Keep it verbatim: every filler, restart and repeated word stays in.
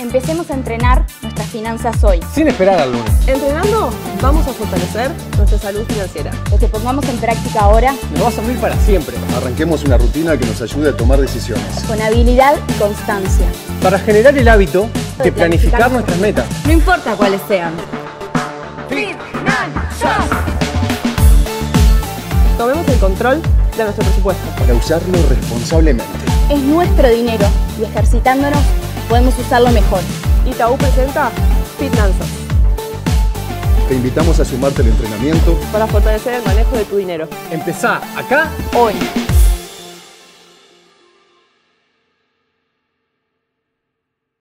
Empecemos a entrenar nuestras finanzas hoy. Sin esperar al lunes. Entrenando, vamos a fortalecer nuestra salud financiera. Lo que pongamos en práctica ahora Nos va a servir para siempre. Arranquemos una rutina que nos ayude a tomar decisiones. con habilidad y constancia. Para generar el hábito de planificar nuestras metas. No importa cuáles sean. Tomemos el control de nuestro presupuesto. Para usarlo responsablemente. Es nuestro dinero y ejercitándonos podemos usarlo mejor. Itaú presenta Finanzas Te invitamos a sumarte al entrenamiento para fortalecer el manejo de tu dinero. Empezá acá Hoy.